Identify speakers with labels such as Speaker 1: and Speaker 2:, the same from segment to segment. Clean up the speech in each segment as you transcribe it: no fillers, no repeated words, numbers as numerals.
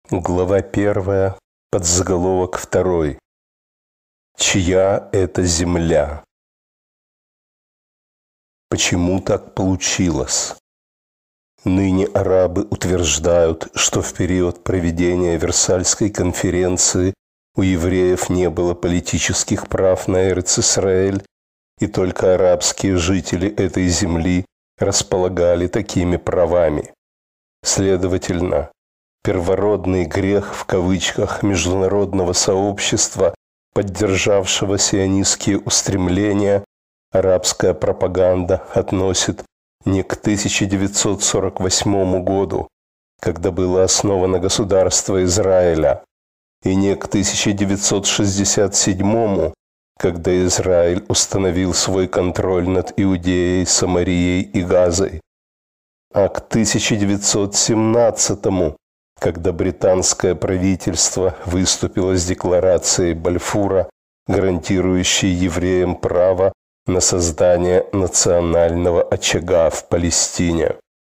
Speaker 1: Глава 1, подзаголовок 2. Чья это земля? Почему так получилось? Ныне арабы утверждают, что в период проведения Версальской конференции у евреев не было политических прав на Эрец-Исраэль, и только арабские жители этой земли располагали такими правами. Следовательно, первородный грех в кавычках международного сообщества, поддержавшего сионистские устремления, арабская пропаганда относит не к 1948 году, когда было основано государство Израиля, и не к 1967, когда Израиль установил свой контроль над Иудеей, Самарией и Газой, а к 1917, когда британское правительство выступило с декларацией Бальфура, гарантирующей евреям право на создание национального очага в Палестине.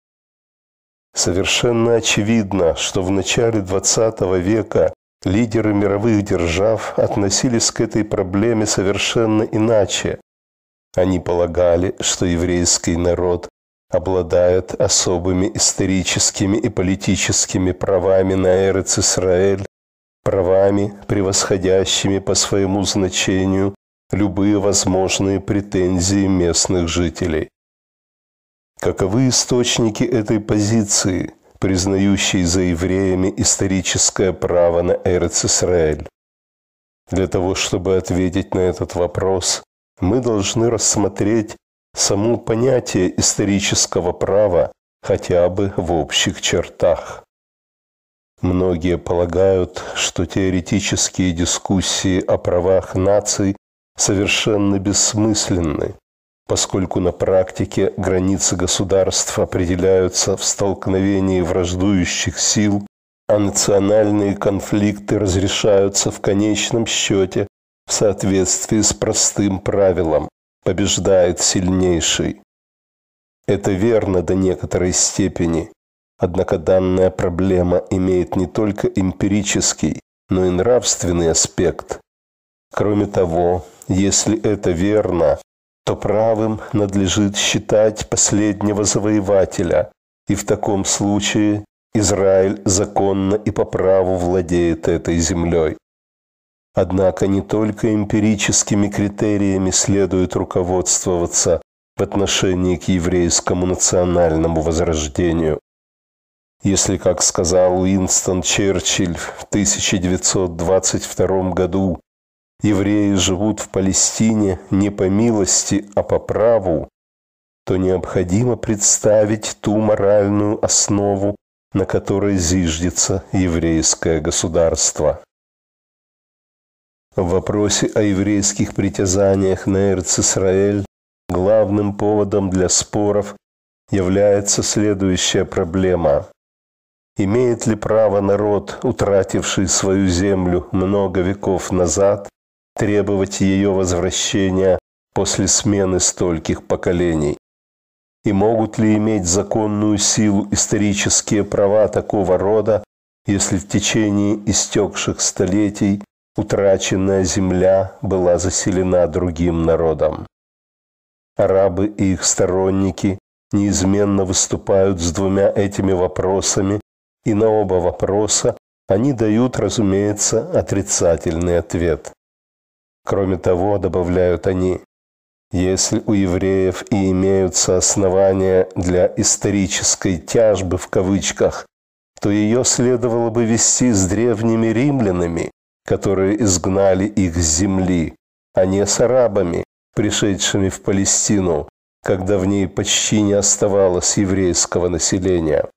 Speaker 1: Совершенно очевидно, что в начале XX века лидеры мировых держав относились к этой проблеме совершенно иначе. Они полагали, что еврейский народ обладает особыми историческими и политическими правами на Эрец-Исраэль, правами, превосходящими по своему значению любые возможные претензии местных жителей. Каковы источники этой позиции, признающей за евреями историческое право на Эрец-Исраэль? Для того, чтобы ответить на этот вопрос, мы должны рассмотреть само понятие исторического права хотя бы в общих чертах. Многие полагают, что теоретические дискуссии о правах наций совершенно бессмысленны, поскольку на практике границы государств определяются в столкновении враждующих сил, а национальные конфликты разрешаются в конечном счете в соответствии с простым правилом: побеждает сильнейший. Это верно до некоторой степени, однако данная проблема имеет не только эмпирический, но и нравственный аспект. Кроме того, если это верно, то правым надлежит считать последнего завоевателя, и в таком случае Израиль законно и по праву владеет этой землей. Однако не только эмпирическими критериями следует руководствоваться в отношении к еврейскому национальному возрождению. Если, как сказал Уинстон Черчилль в 1922 году, евреи живут в Палестине не по милости, а по праву, то необходимо представить ту моральную основу, на которой зиждется еврейское государство. В вопросе о еврейских притязаниях на Эрец-Исраэль главным поводом для споров является следующая проблема. Имеет ли право народ, утративший свою землю много веков назад, требовать ее возвращения после смены стольких поколений? И могут ли иметь законную силу исторические права такого рода, если в течение истекших столетий утраченная земля была заселена другим народом? Арабы и их сторонники неизменно выступают с двумя этими вопросами, и на оба вопроса они дают, разумеется, отрицательный ответ. Кроме того, добавляют они, если у евреев и имеются основания для «исторической тяжбы» в кавычках, то ее следовало бы вести с древними римлянами, которые изгнали их с земли, а не с арабами, пришедшими в Палестину, когда в ней почти не оставалось еврейского населения.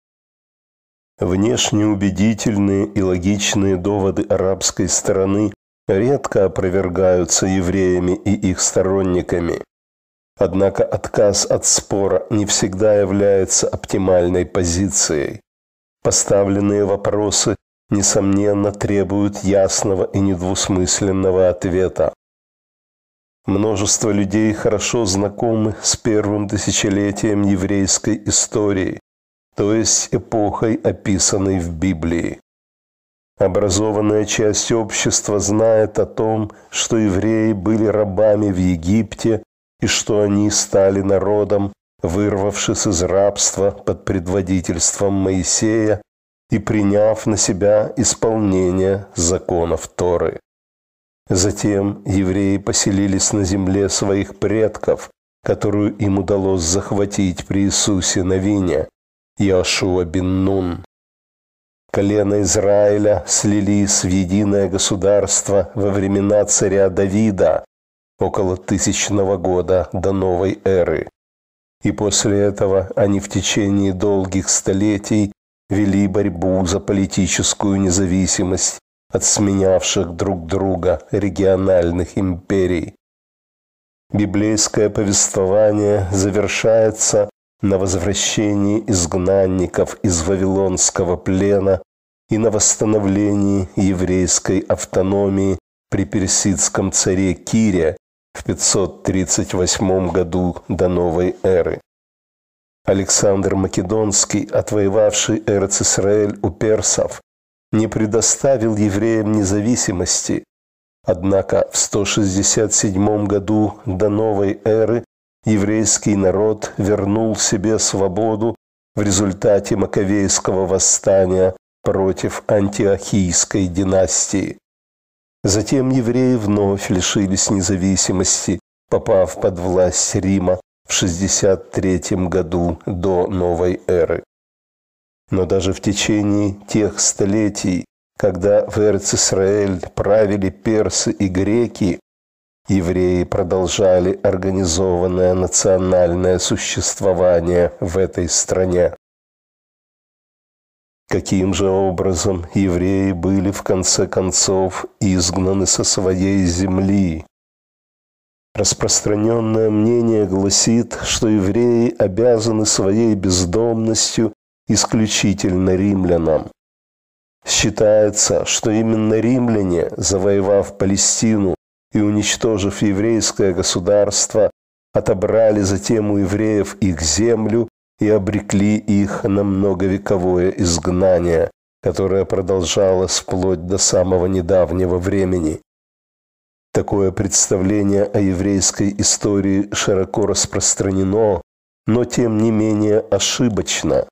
Speaker 1: Внешне убедительные и логичные доводы арабской стороны редко опровергаются евреями и их сторонниками. Однако отказ от спора не всегда является оптимальной позицией. Поставленные вопросы, несомненно, требуют ясного и недвусмысленного ответа. Множество людей хорошо знакомы с первым тысячелетием еврейской истории, то есть эпохой, описанной в Библии. Образованная часть общества знает о том, что евреи были рабами в Египте и что они стали народом, вырвавшись из рабства под предводительством Моисея и приняв на себя исполнение законов Торы. Затем евреи поселились на земле своих предков, которую им удалось захватить при Иисусе Навине, Иошуа бен Нун. Колена Израиля слились в единое государство во времена царя Давида, около 1000 года до новой эры. И после этого они в течение долгих столетий вели борьбу за политическую независимость от сменявших друг друга региональных империй. Библейское повествование завершается на возвращении изгнанников из Вавилонского плена и на восстановлении еврейской автономии при персидском царе Кире в 538 году до новой эры. Александр Македонский, отвоевавший Эрец-Исраэль у персов, не предоставил евреям независимости, однако в 167 году до новой эры еврейский народ вернул себе свободу в результате Маковейского восстания против Антиохийской династии. Затем евреи вновь лишились независимости, попав под власть Рима в 63 году до новой эры. Но даже в течение тех столетий, когда в Эрец-Исраэль правили персы и греки, евреи продолжали организованное национальное существование в этой стране. Каким же образом евреи были в конце концов изгнаны со своей земли? Распространенное мнение гласит, что евреи обязаны своей бездомностью исключительно римлянам. Считается, что именно римляне, завоевав Палестину и уничтожив еврейское государство, отобрали затем у евреев их землю и обрекли их на многовековое изгнание, которое продолжалось вплоть до самого недавнего времени. Такое представление о еврейской истории широко распространено, но тем не менее ошибочно.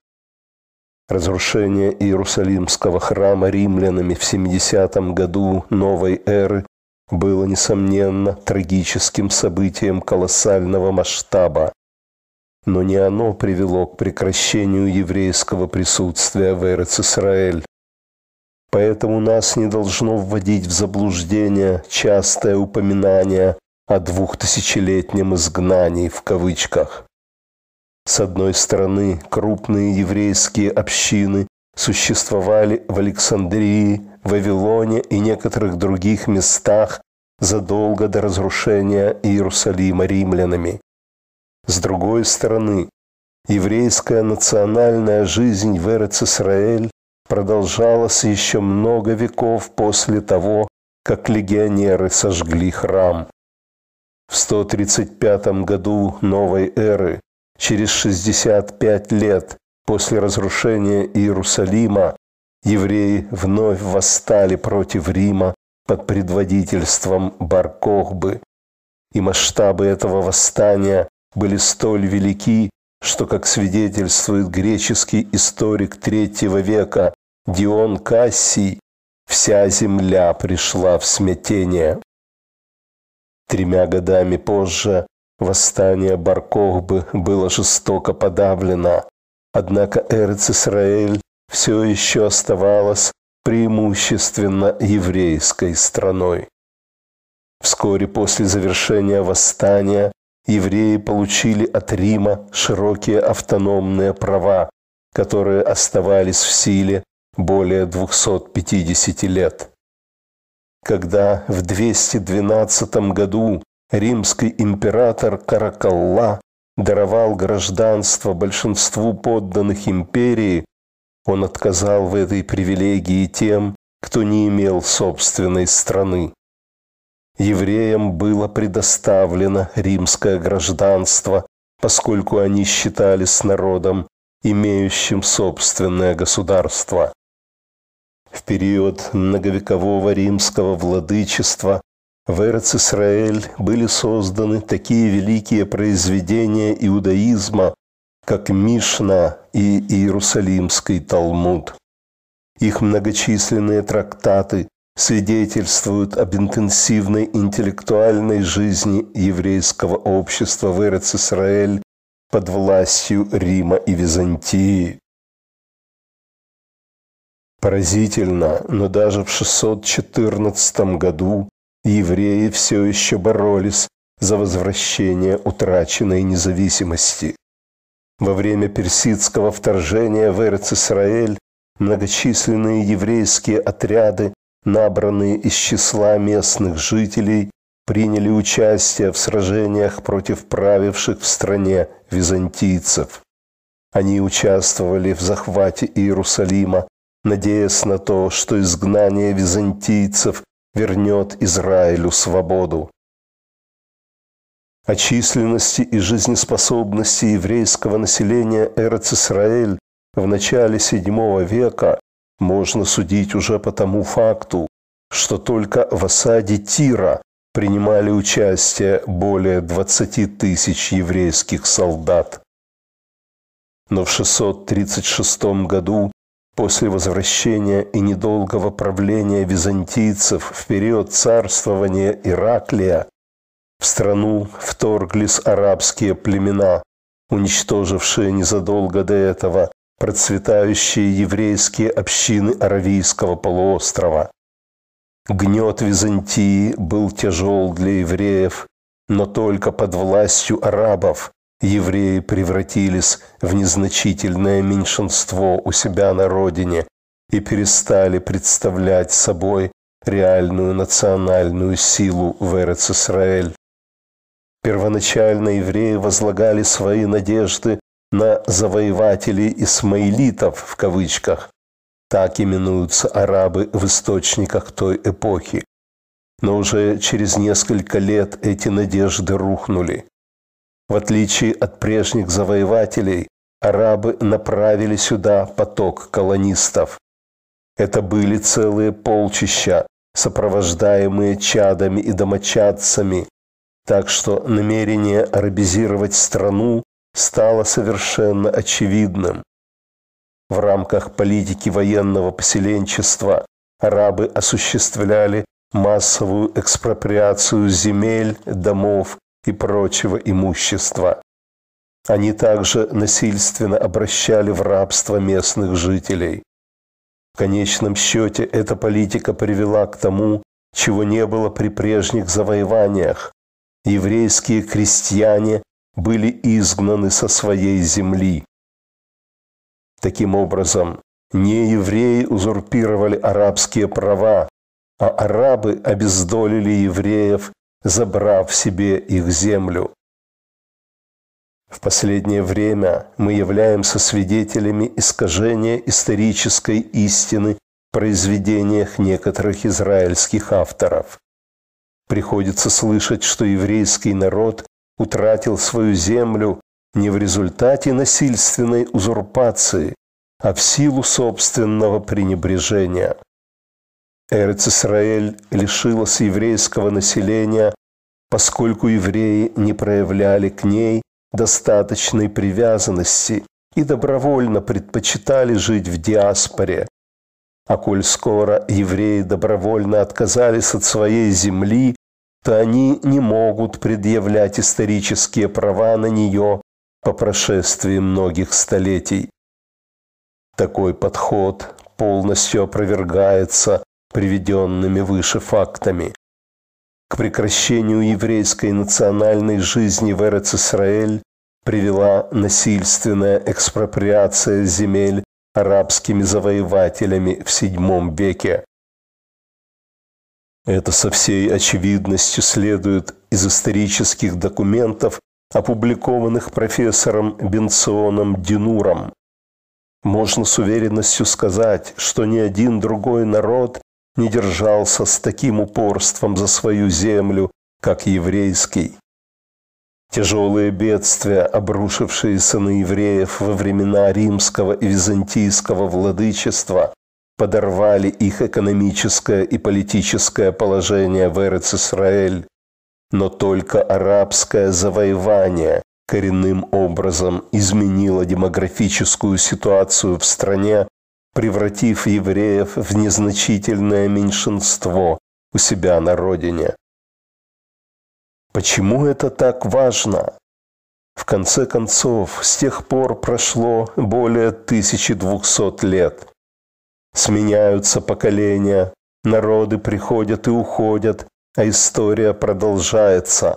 Speaker 1: Разрушение Иерусалимского храма римлянами в 70 году новой эры было, несомненно, трагическим событием колоссального масштаба, но не оно привело к прекращению еврейского присутствия в Эрец-Исраэль. Поэтому нас не должно вводить в заблуждение частое упоминание о 2000-летнем изгнании в кавычках. С одной стороны, крупные еврейские общины существовали в Александрии, Вавилоне и некоторых других местах задолго до разрушения Иерусалима римлянами. С другой стороны, еврейская национальная жизнь в Эрец-Исраэль продолжалась еще много веков после того, как легионеры сожгли храм. В 135 году новой эры, через 65 лет после разрушения Иерусалима, евреи вновь восстали против Рима под предводительством Бар-Кохбы, и масштабы этого восстания были столь велики, что, как свидетельствует греческий историк III века Дион Кассий, вся земля пришла в смятение. 3 годами позже восстание Бар-Кохбы было жестоко подавлено, однако Эрец-Исраэль все еще оставалась преимущественно еврейской страной. Вскоре после завершения восстания евреи получили от Рима широкие автономные права, которые оставались в силе более 250 лет. Когда в 212 году римский император Каракалла даровал гражданство большинству подданных империи, он отказал в этой привилегии тем, кто не имел собственной страны. Евреям было предоставлено римское гражданство, поскольку они считались народом, имеющим собственное государство. В период многовекового римского владычества в Эрец-Исраэль были созданы такие великие произведения иудаизма, как Мишна и Иерусалимский Талмуд. Их многочисленные трактаты свидетельствуют об интенсивной интеллектуальной жизни еврейского общества в Эрец-Исраэль под властью Рима и Византии. Поразительно, но даже в 614 году евреи все еще боролись за возвращение утраченной независимости. Во время персидского вторжения в Эрец-Исраэль многочисленные еврейские отряды, набранные из числа местных жителей, приняли участие в сражениях против правивших в стране византийцев. Они участвовали в захвате Иерусалима, надеясь на то, что изгнание византийцев вернет Израилю свободу. О численности и жизнеспособности еврейского населения Эрец-Исраэль в начале VII века можно судить уже по тому факту, что только в осаде Тира принимали участие более 20 тысяч еврейских солдат. Но в 636 году, после возвращения и недолгого правления византийцев в период царствования Ираклия, в страну вторглись арабские племена, уничтожившие незадолго до этого процветающие еврейские общины Аравийского полуострова. Гнет Византии был тяжел для евреев, но только под властью арабов евреи превратились в незначительное меньшинство у себя на родине и перестали представлять собой реальную национальную силу в Эрец-Исраэль. Первоначально евреи возлагали свои надежды на завоевателей исмаилитов, в кавычках. Так именуются арабы в источниках той эпохи. Но уже через несколько лет эти надежды рухнули. В отличие от прежних завоевателей, арабы направили сюда поток колонистов. Это были целые полчища, сопровождаемые чадами и домочадцами, так что намерение арабизировать страну стало совершенно очевидным. В рамках политики военного поселенчества арабы осуществляли массовую экспроприацию земель, домов и прочего имущества. Они также насильственно обращали в рабство местных жителей. В конечном счете эта политика привела к тому, чего не было при прежних завоеваниях. Еврейские крестьяне были изгнаны со своей земли. Таким образом, не евреи узурпировали арабские права, а арабы обездолили евреев, забрав себе их землю. В последнее время мы являемся свидетелями искажения исторической истины в произведениях некоторых израильских авторов. Приходится слышать, что еврейский народ утратил свою землю не в результате насильственной узурпации, а в силу собственного пренебрежения. Эрец-Исраэль лишилась еврейского населения, поскольку евреи не проявляли к ней достаточной привязанности и добровольно предпочитали жить в диаспоре. А коль скоро евреи добровольно отказались от своей земли, то они не могут предъявлять исторические права на нее по прошествии многих столетий. Такой подход полностью опровергается приведенными выше фактами. К прекращению еврейской национальной жизни в Эрец-Исраэль привела насильственная экспроприация земель арабскими завоевателями в VII веке. Это со всей очевидностью следует из исторических документов, опубликованных профессором Бенционом Динуром. Можно с уверенностью сказать, что ни один другой народ не держался с таким упорством за свою землю, как еврейский. Тяжелые бедствия, обрушившиеся на евреев во времена римского и византийского владычества, подорвали их экономическое и политическое положение в Эрец-Исраэль, но только арабское завоевание коренным образом изменило демографическую ситуацию в стране, превратив евреев в незначительное меньшинство у себя на родине. Почему это так важно? В конце концов, с тех пор прошло более 1200 лет. Сменяются поколения, народы приходят и уходят, а история продолжается.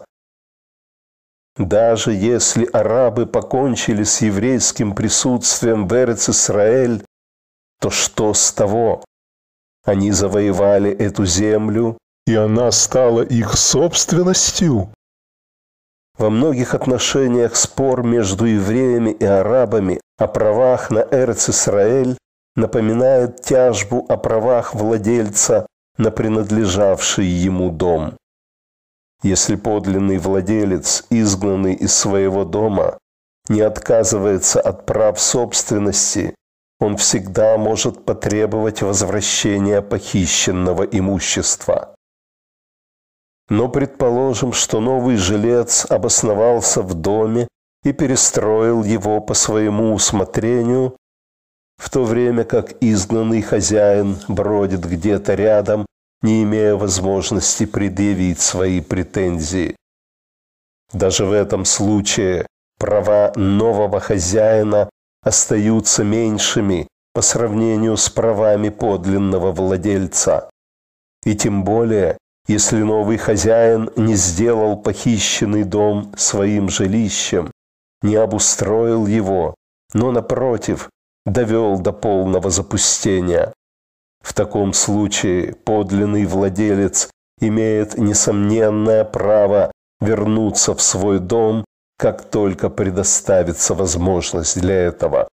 Speaker 1: Даже если арабы покончили с еврейским присутствием в Эрец-Исраэль, то что с того? Они завоевали эту землю, и она стала их собственностью. Во многих отношениях спор между евреями и арабами о правах на Эрец-Исраэль напоминает тяжбу о правах владельца на принадлежавший ему дом. Если подлинный владелец, изгнанный из своего дома, не отказывается от прав собственности, он всегда может потребовать возвращения похищенного имущества. Но предположим, что новый жилец обосновался в доме и перестроил его по своему усмотрению, в то время как изгнанный хозяин бродит где-то рядом, не имея возможности предъявить свои претензии. Даже в этом случае права нового хозяина остаются меньшими по сравнению с правами подлинного владельца. И тем более, если новый хозяин не сделал похищенный дом своим жилищем, не обустроил его, но, напротив, довел до полного запустения. В таком случае подлинный владелец имеет несомненное право вернуться в свой дом, как только предоставится возможность для этого.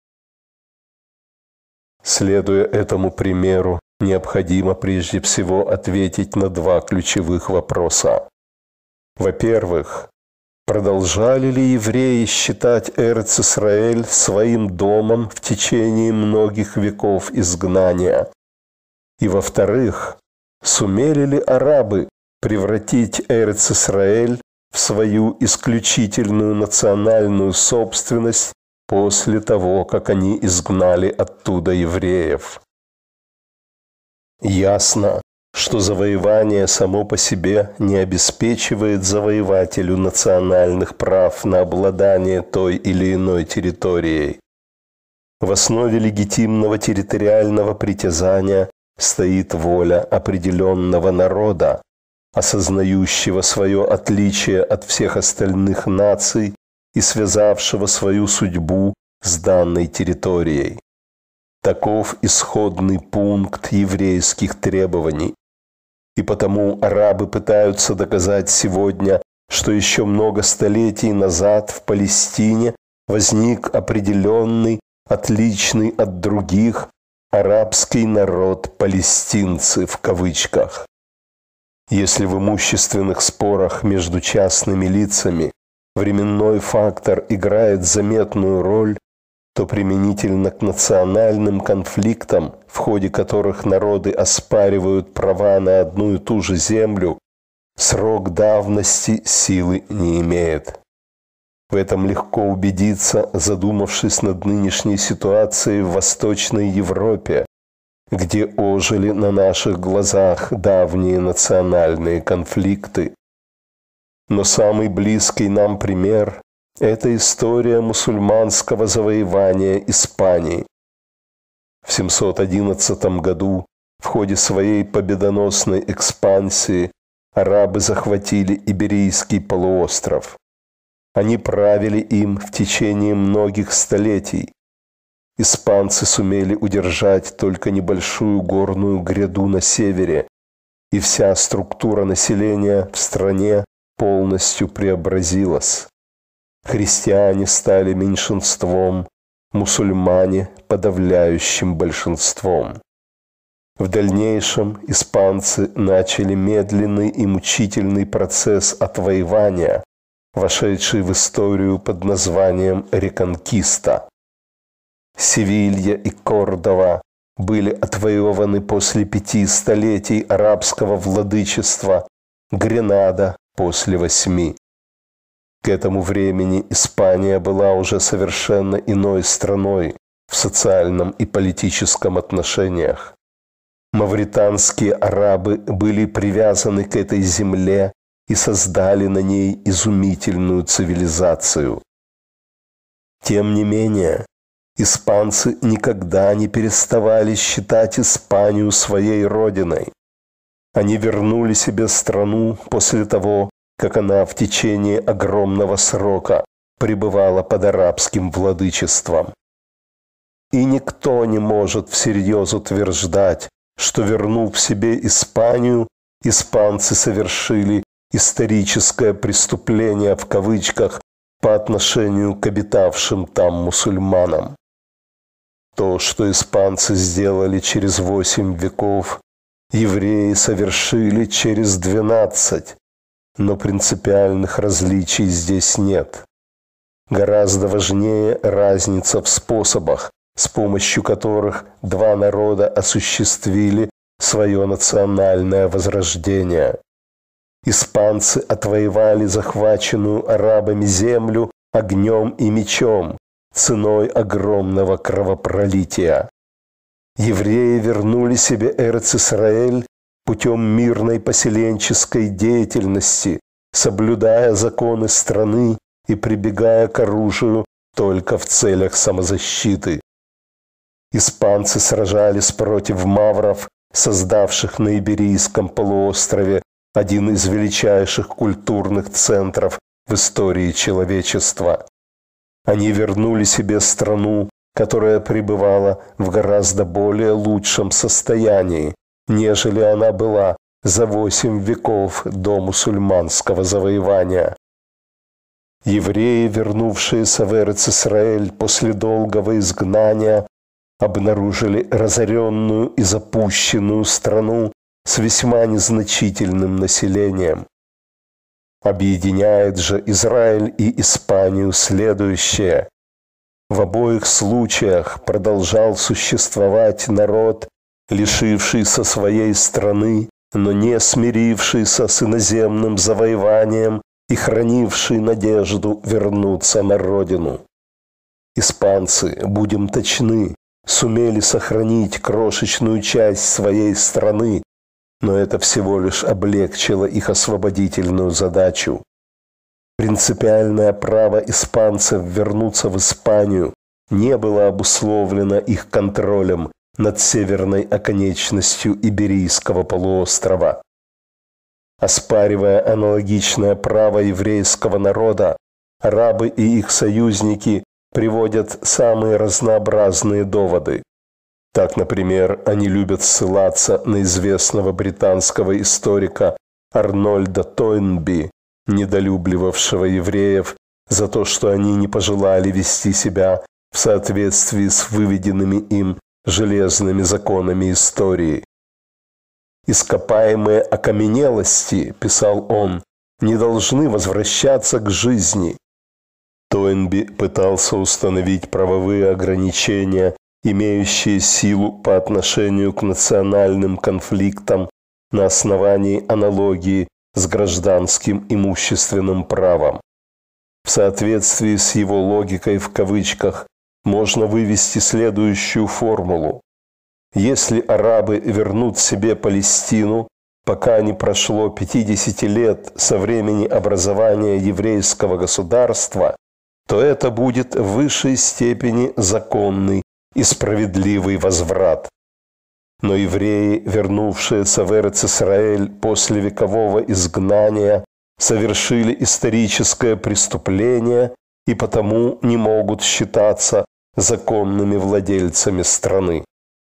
Speaker 1: Следуя этому примеру, необходимо прежде всего ответить на два ключевых вопроса. Во-первых, продолжали ли евреи считать Эрец-Исраэль своим домом в течение многих веков изгнания? И во-вторых, сумели ли арабы превратить Эрец-Исраэль в свою исключительную национальную собственность после того, как они изгнали оттуда евреев? Ясно, что завоевание само по себе не обеспечивает завоевателю национальных прав на обладание той или иной территорией. В основе легитимного территориального притязания стоит воля определенного народа, осознающего свое отличие от всех остальных наций и связавшего свою судьбу с данной территорией. Таков исходный пункт еврейских требований. И потому арабы пытаются доказать сегодня, что еще много столетий назад в Палестине возник определенный, отличный от других, арабский народ «палестинцы» в кавычках. Если в имущественных спорах между частными лицами временной фактор играет заметную роль, то применительно к национальным конфликтам, в ходе которых народы оспаривают права на одну и ту же землю, срок давности силы не имеет. В этом легко убедиться, задумавшись над нынешней ситуацией в Восточной Европе, где ожили на наших глазах давние национальные конфликты. Но самый близкий нам пример – это история мусульманского завоевания Испании. В 711 году в ходе своей победоносной экспансии арабы захватили Иберийский полуостров. Они правили им в течение многих столетий. Испанцы сумели удержать только небольшую горную гряду на севере, и вся структура населения в стране полностью преобразилась. Христиане стали меньшинством, мусульмане – подавляющим большинством. В дальнейшем испанцы начали медленный и мучительный процесс отвоевания, вошедший в историю под названием «Реконкиста». Севилья и Кордова были отвоеваны после 5 столетий арабского владычества, Гренада после 8. К этому времени Испания была уже совершенно иной страной в социальном и политическом отношениях. Мавританские арабы были привязаны к этой земле и создали на ней изумительную цивилизацию. Тем не менее, испанцы никогда не переставали считать Испанию своей родиной. Они вернули себе страну после того, как она в течение огромного срока пребывала под арабским владычеством. И никто не может всерьез утверждать, что, вернув себе Испанию, испанцы совершили историческое преступление в кавычках по отношению к обитавшим там мусульманам. То, что испанцы сделали через 8 веков, евреи совершили через 12, но принципиальных различий здесь нет. Гораздо важнее разница в способах, с помощью которых два народа осуществили свое национальное возрождение. Испанцы отвоевали захваченную арабами землю огнем и мечом, ценой огромного кровопролития. Евреи вернули себе Эрец-Исраэль путем мирной поселенческой деятельности, соблюдая законы страны и прибегая к оружию только в целях самозащиты. Испанцы сражались против мавров, создавших на Иберийском полуострове один из величайших культурных центров в истории человечества. Они вернули себе страну, которая пребывала в гораздо более лучшем состоянии, нежели она была за 8 веков до мусульманского завоевания. Евреи, вернувшиеся в Эрец-Исраэль после долгого изгнания, обнаружили разоренную и запущенную страну с весьма незначительным населением. Объединяет же Израиль и Испанию следующее. В обоих случаях продолжал существовать народ, лишившийся своей страны, но не смирившийся с иноземным завоеванием и хранивший надежду вернуться на родину. Испанцы, будем точны, сумели сохранить крошечную часть своей страны, но это всего лишь облегчило их освободительную задачу. Принципиальное право испанцев вернуться в Испанию не было обусловлено их контролем над северной оконечностью Иберийского полуострова. Оспаривая аналогичное право еврейского народа, арабы и их союзники приводят самые разнообразные доводы. Так, например, они любят ссылаться на известного британского историка Арнольда Тойнби, недолюбливавшего евреев за то, что они не пожелали вести себя в соответствии с выведенными им железными законами истории. «Ископаемые окаменелости, – писал он, – не должны возвращаться к жизни». Тойнби пытался установить правовые ограничения, имеющие силу по отношению к национальным конфликтам на основании аналогии с гражданским имущественным правом. В соответствии с его логикой в кавычках можно вывести следующую формулу. Если арабы вернут себе Палестину, пока не прошло 50 лет со времени образования еврейского государства, то это будет в высшей степени законный и справедливый возврат. Но евреи, вернувшиеся в Эрец-Исраэль после векового изгнания, совершили историческое преступление и потому не могут считаться законными владельцами страны.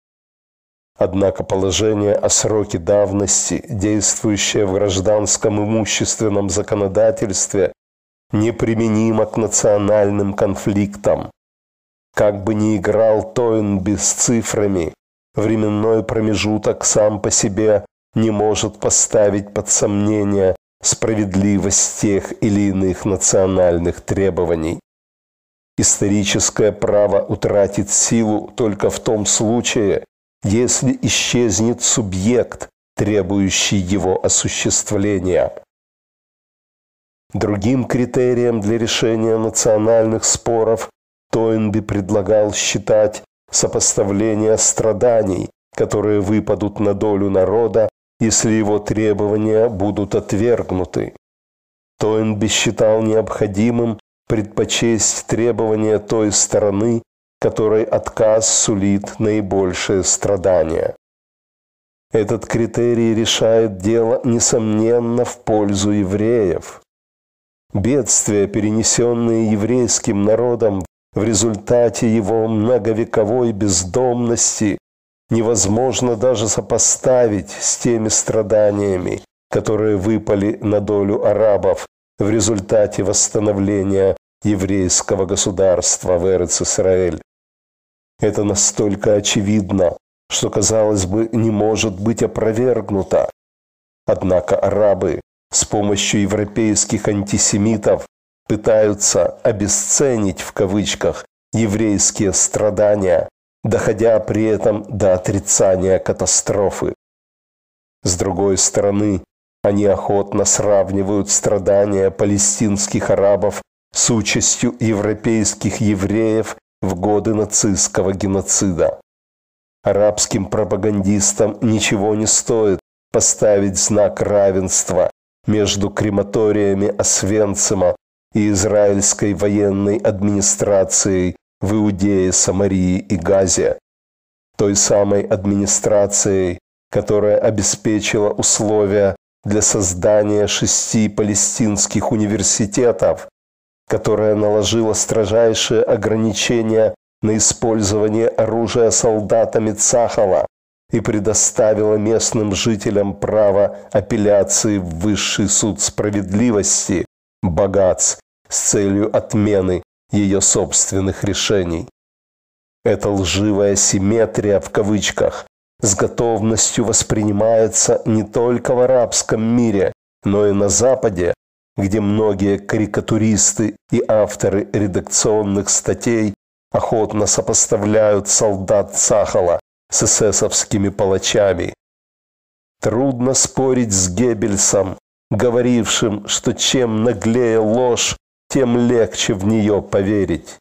Speaker 1: Однако положение о сроке давности, действующее в гражданском имущественном законодательстве, неприменимо к национальным конфликтам. Как бы ни играл Тойнби с цифрами, временной промежуток сам по себе не может поставить под сомнение справедливость тех или иных национальных требований. Историческое право утратит силу только в том случае, если исчезнет субъект, требующий его осуществления. Другим критерием для решения национальных споров Тойнби предлагал считать сопоставление страданий, которые выпадут на долю народа, если его требования будут отвергнуты. Тойнби считал необходимым предпочесть требования той стороны, которой отказ сулит наибольшее страдание. Этот критерий решает дело, несомненно, в пользу евреев. Бедствия, перенесенные еврейским народом в результате его многовековой бездомности, невозможно даже сопоставить с теми страданиями, которые выпали на долю арабов в результате восстановления еврейского государства в Эрец-Исраэль. Это настолько очевидно, что, казалось бы, не может быть опровергнуто. Однако арабы с помощью европейских антисемитов пытаются «обесценить» в кавычках еврейские страдания, доходя при этом до отрицания катастрофы. С другой стороны, они охотно сравнивают страдания палестинских арабов с участью европейских евреев в годы нацистского геноцида. Арабским пропагандистам ничего не стоит поставить знак равенства между крематориями Освенцима и израильской военной администрацией в Иудее, Самарии и Газе, той самой администрацией, которая обеспечила условия для создания 6 палестинских университетов, которая наложила строжайшие ограничения на использование оружия солдатами Цахала и предоставила местным жителям право апелляции в Высший суд справедливости, Багац, с целью отмены ее собственных решений. Эта лживая симметрия, в кавычках, с готовностью воспринимается не только в арабском мире, но и на Западе, где многие карикатуристы и авторы редакционных статей охотно сопоставляют солдат Цахала с эсэсовскими палачами. Трудно спорить с Геббельсом, говорившим, что чем наглее ложь, тем легче в нее поверить.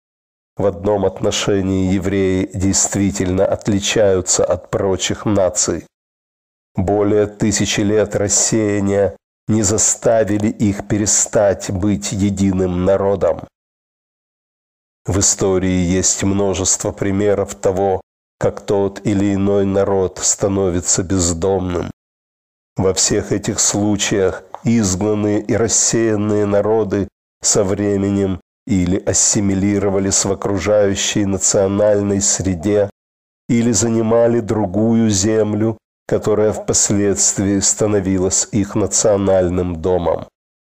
Speaker 1: В одном отношении евреи действительно отличаются от прочих наций. Более 1000 лет рассеяния не заставили их перестать быть единым народом. В истории есть множество примеров того, как тот или иной народ становится бездомным. Во всех этих случаях изгнанные и рассеянные народы со временем или ассимилировались в окружающей национальной среде, или занимали другую землю, которая впоследствии становилась их национальным домом.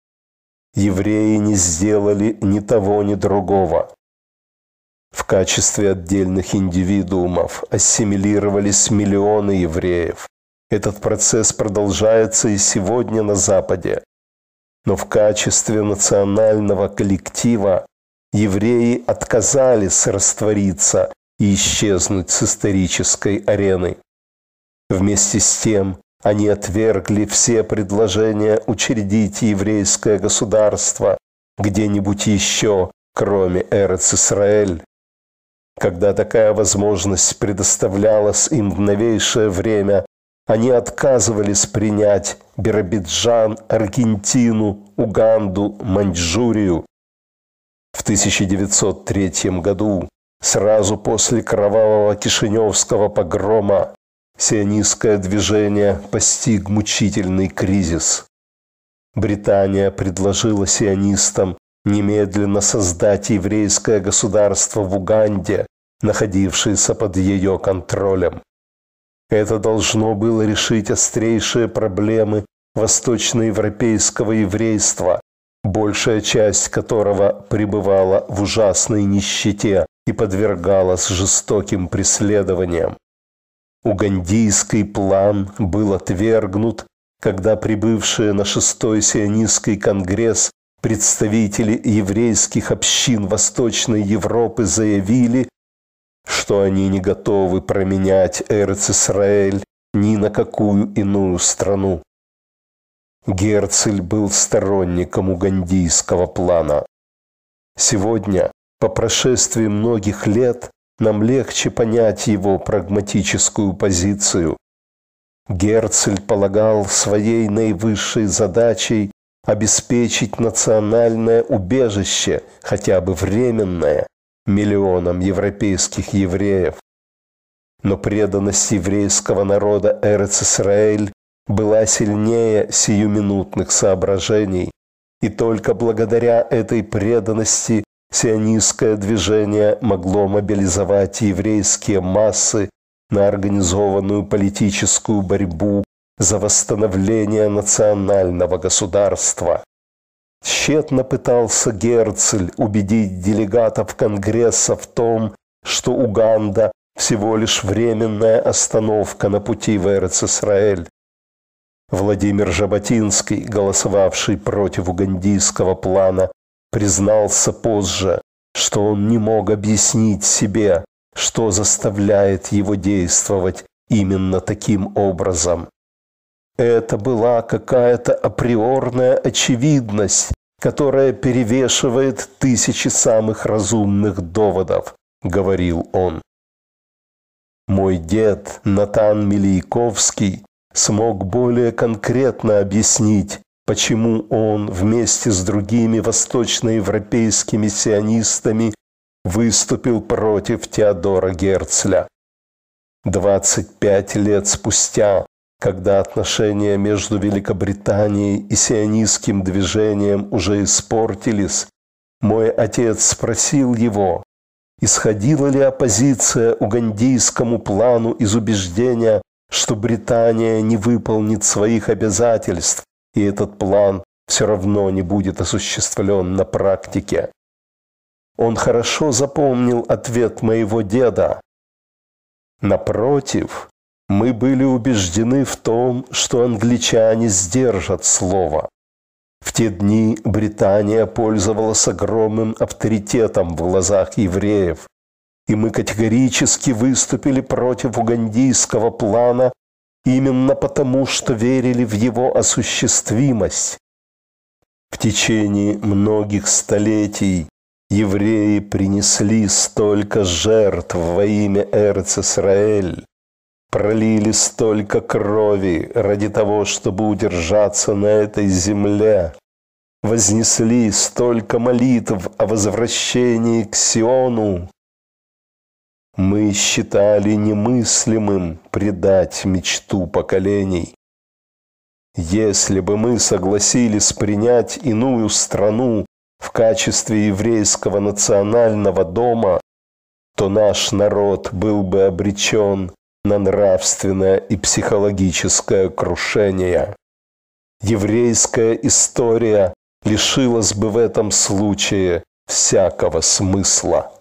Speaker 1: Евреи не сделали ни того, ни другого. В качестве отдельных индивидуумов ассимилировались миллионы евреев. Этот процесс продолжается и сегодня на Западе. Но в качестве национального коллектива евреи отказались раствориться и исчезнуть с исторической арены. Вместе с тем они отвергли все предложения учредить еврейское государство где-нибудь еще, кроме Эрец-Исраэль. Когда такая возможность предоставлялась им в новейшее время, они отказывались принять Биробиджан, Аргентину, Уганду, Маньчжурию. В 1903 году, сразу после кровавого Кишиневского погрома, сионистское движение постиг мучительный кризис. Британия предложила сионистам немедленно создать еврейское государство в Уганде, находившееся под ее контролем. Это должно было решить острейшие проблемы восточноевропейского еврейства, большая часть которого пребывала в ужасной нищете и подвергалась жестоким преследованиям. Угандийский план был отвергнут, когда прибывшие на 6-й сионистский конгресс представители еврейских общин Восточной Европы заявили, что они не готовы променять Эрец-Исраэль ни на какую иную страну. Герцль был сторонником угандийского плана. Сегодня, по прошествии многих лет, нам легче понять его прагматическую позицию. Герцль полагал своей наивысшей задачей обеспечить национальное убежище, хотя бы временное, миллионам европейских евреев. Но преданность еврейского народа Эрец-Исраэль была сильнее сиюминутных соображений, и только благодаря этой преданности сионистское движение могло мобилизовать еврейские массы на организованную политическую борьбу за восстановление национального государства. Тщетно пытался Герцль убедить делегатов Конгресса в том, что Уганда всего лишь временная остановка на пути в Эрец-Исраэль. Владимир Жаботинский, голосовавший против угандийского плана, признался позже, что он не мог объяснить себе, что заставляет его действовать именно таким образом. Это была какая-то априорная очевидность, которая перевешивает тысячи самых разумных доводов, говорил он. Мой дед Натан Милейковский смог более конкретно объяснить, почему он вместе с другими восточноевропейскими сионистами выступил против Теодора Герцля. 25 лет спустя, когда отношения между Великобританией и сионистским движением уже испортились, мой отец спросил его, исходила ли оппозиция угандийскому плану из убеждения, что Британия не выполнит своих обязательств, и этот план все равно не будет осуществлен на практике. Он хорошо запомнил ответ моего деда. Напротив, мы были убеждены в том, что англичане сдержат слово. В те дни Британия пользовалась огромным авторитетом в глазах евреев, и мы категорически выступили против угандийского плана именно потому, что верили в его осуществимость. В течение многих столетий евреи принесли столько жертв во имя Эрец-Исраэль, пролили столько крови ради того, чтобы удержаться на этой земле, вознесли столько молитв о возвращении к Сиону. Мы считали немыслимым предать мечту поколений. Если бы мы согласились принять иную страну в качестве еврейского национального дома, то наш народ был бы обречен на нравственное и психологическое крушение. Еврейская история лишилась бы в этом случае всякого смысла.